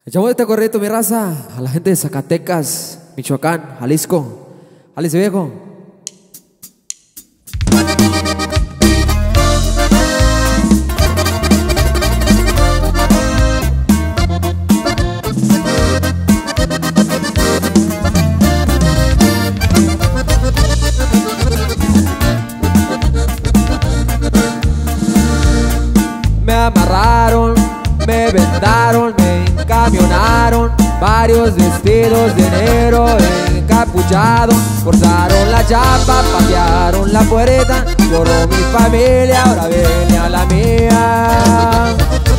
Echamos este corrito, mi raza, a la gente de Zacatecas, Michoacán, Jalisco. Jalisco viejo. Me amarraron, me vendaron, me encamionaron, varios vestidos de negro encapuchados, forzaron la chapa, patearon la puerta, lloró mi familia, ahora venía la mía.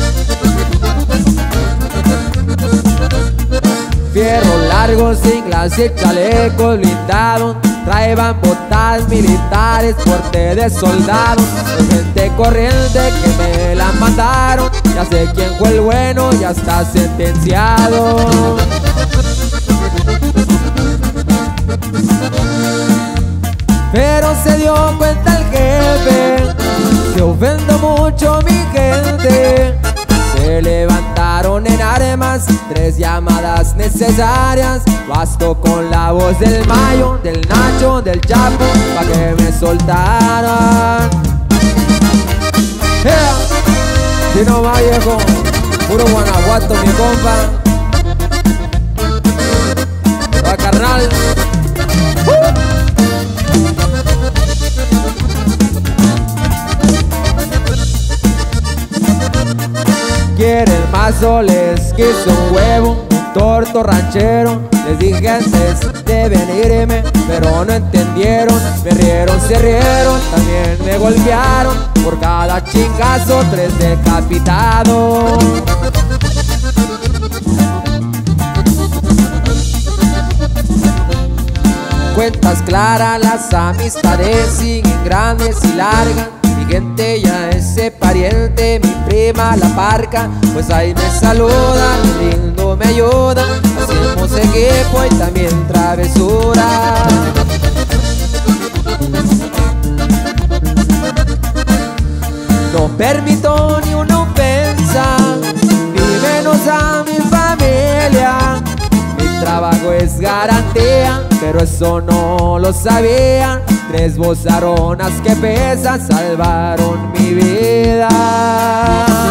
Fierro largo, cinglas y chalecos blindados, traían botas militares, porte de soldados, de gente corriente que me la mandaron. Ya sé quién fue el bueno, ya está sentenciado. Pero se dio cuenta el jefe que ofendo mucho a mi gente. Se levantaron en armas, 3 llamadas necesarias. Bastó con la voz del Mayo, del Nacho, del Chapo, pa' que me soltaran. Si no va viejo, puro Guanajuato mi compa. Va carnal. Quieren mazo, les quiso un huevo, un torto ranchero. Les dije antes de venirme, pero no entendieron. Me rieron, se rieron, también me golpearon. Por cada chingazo, 3 decapitados. Cuentas claras, las amistades siguen grandes y largas. Mi gente ya es pariente, mi prima la parca, pues ahí me saluda, lindo me ayuda. Hacemos equipo y también travesura. No permito ni una ofensa, ni menos a mi familia. Mi trabajo es garantía, pero eso no lo sabían. 3 vozaronas que pesan salvaron mi vida.